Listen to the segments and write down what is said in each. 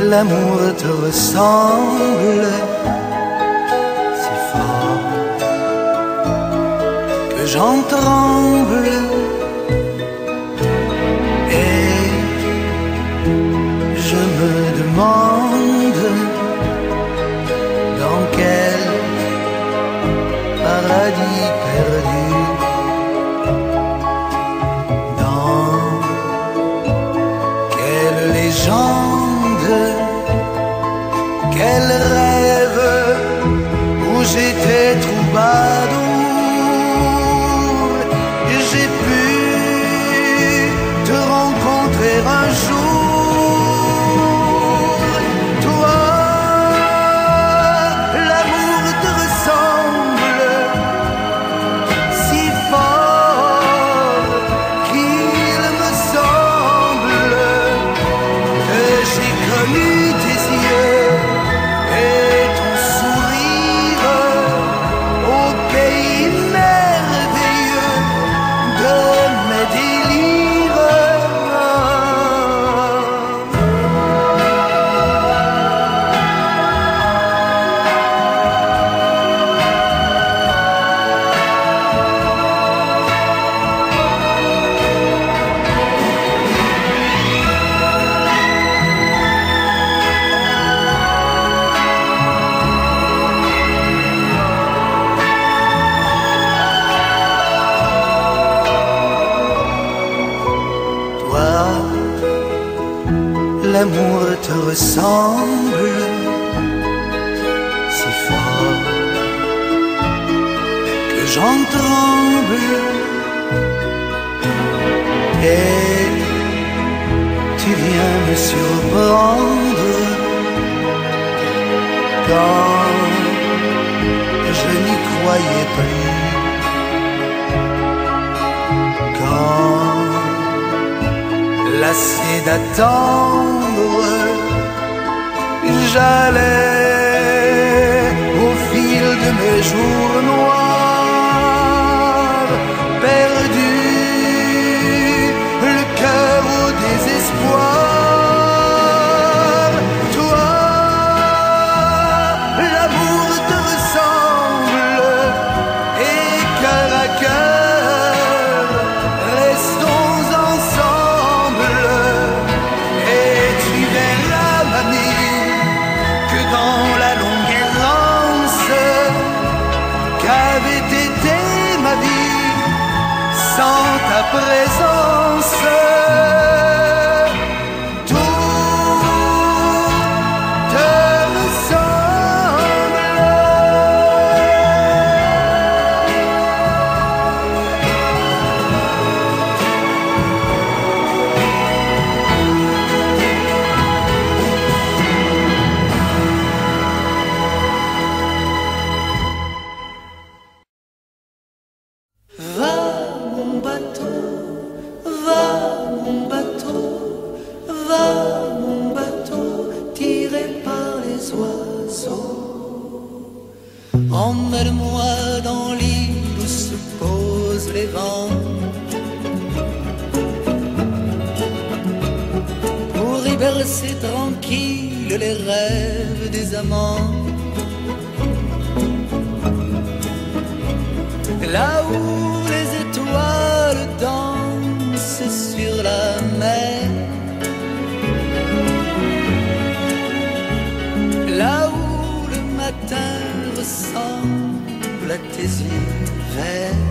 l'amour te ressemble si fort que j'en tremble. Et je me demande dans quel paradis perdu, dans quelle légende, quel rêve où j'étais troubadour, j'ai pu te rencontrer un jour. Toi, l'amour te ressemble si fort qu'il me semble que j'ai connu tes yeux et ton sourire au pays merveilleux de mes délires. Toi, l'amour te ressemble si fort que j'en tremble. Et tu viens me surprendre quand je n'y croyais plus, quand lassé d'attendre, j'allais au fil de mes jours noirs, perdu, le cœur au désespoir. Toi, l'amour te ressemble et cœur à cœur, restons ensemble. Et tu verras, mamie, que dans la longue errance qu'avait été ma vie sans ta présence, tout te ressemble. Va mon bateau, va mon bateau, va mon bateau, tiré par les oiseaux. Emmène-moi dans l'île où se posent les vents, pour y bercer tranquille les rêves des amants. Là où les étoiles dansent sur la mer, là où le matin ressemble à tes yeux verts.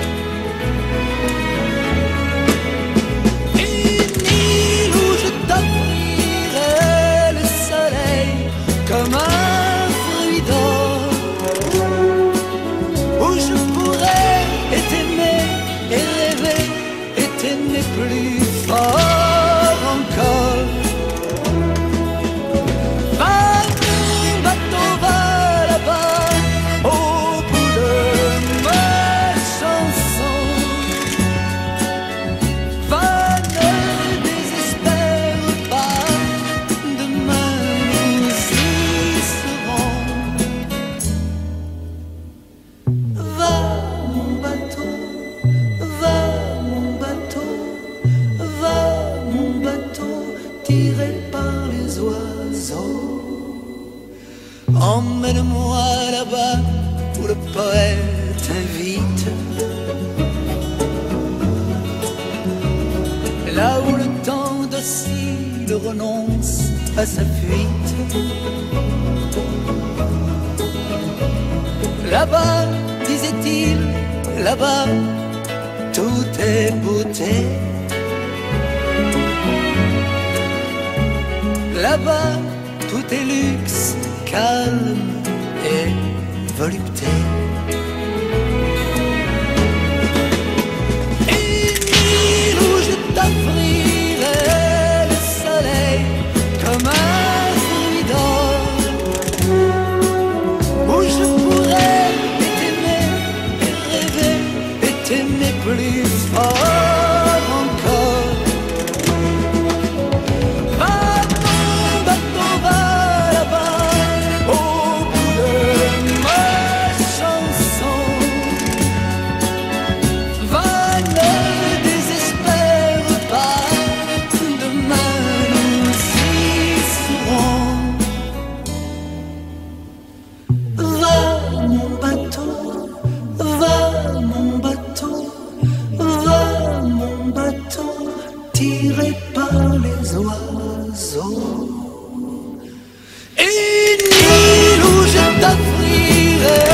Une île où je t'offrirai le soleil comme un fruit d'or, où je pourrais t'aimer et rêver et t'aimer plus fort encore. Va mon bateau, va là-bas, au bout de ma chanson. tiré par les oiseaux. Emmène-moi là-bas où le poète invite, là où le temps docile renonce à sa fuite. Là-bas, disait-il, là-bas, tout est beauté. Là-bas, tout est luxe, calme et volupté. Une île où je t'offrirai le soleil comme un fruit d'or, où je pourrais t'aimer et rêver et t'aimer plus fort encore. Tiré par les oiseaux. Une île où je t'offrirai